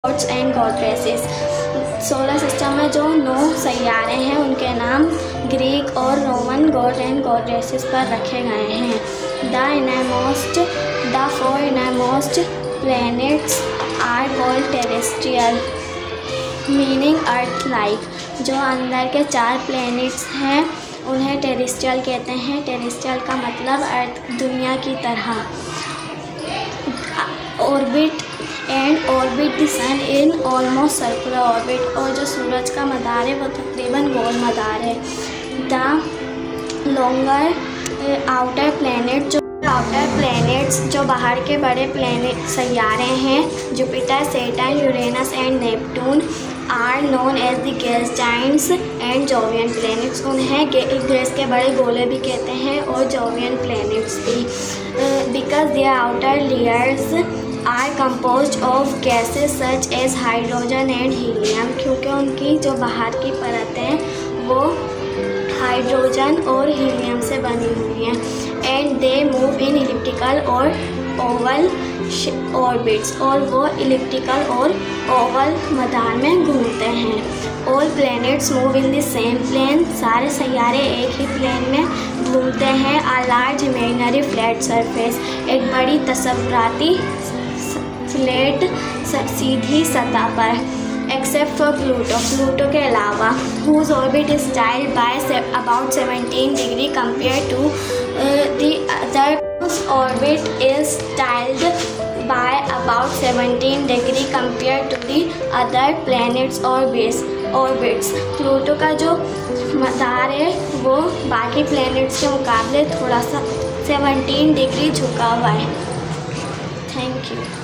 God's and goddesses. Solar system में जो 9 सैयारे हैं उनके नाम ग्रीक और रोमन गॉड एंड गॉडेसेस पर रखे गए हैं। The 4 innermost planets are called terrestrial meaning earth like. जो अंदर के 4 प्लैनेट्स हैं उन्हें टेरेस्ट्रियल कहते हैं। टेरेस्ट्रियल का मतलब अर्थ दुनिया की तरह। Orbit the sun in almost circular orbit. और जो सूरज का मदार है वो तकरीबन गोल मदार है। द लॉन्गर आउटर प्लैनेट्स जो बाहर के बड़े प्लैनेट सैयारे हैं Jupiter, Saturn, Uranus and Neptune are known as the gas giants and Jovian planets. उन्हें गैस के बड़े गोले भी कहते हैं और जोवियन प्लैनेट्स भी। Because their outer layers are composed of gases such as hydrogen and helium. क्योंकि उनकी जो बाहर की परतें हैं वो हाइड्रोजन और हीलियम से बनी हुई हैं। And they move in elliptical और ओवल ऑर्बिट्स। और वो इलिप्टिकल और ओवल मदार में घूमते हैं। All planets move in the same plane. सारे सैयारे एक ही प्लेन में घूमते हैं। A large imaginary flat surface. एक बड़ी तस्वुराती फ्लैट सीधी सतह पर। एक्सेप्ट फॉर प्लूटो के अलावा whose orbit is tilted by about 17 degree compare to the other. Orbit is tilted by about 17 degree compare to the other planets orbits. Pluto का जो मदार है वो बाकी प्लैनेट्स के मुकाबले थोड़ा सा 17 डिग्री झुका हुआ है। Thank you.